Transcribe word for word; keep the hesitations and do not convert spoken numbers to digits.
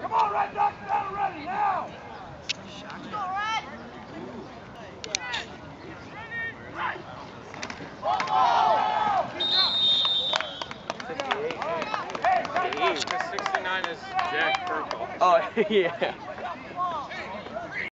Come on, Red Duck, down ready now! fifty-eight. Because sixty-nine is Jack Purple. Oh, yeah.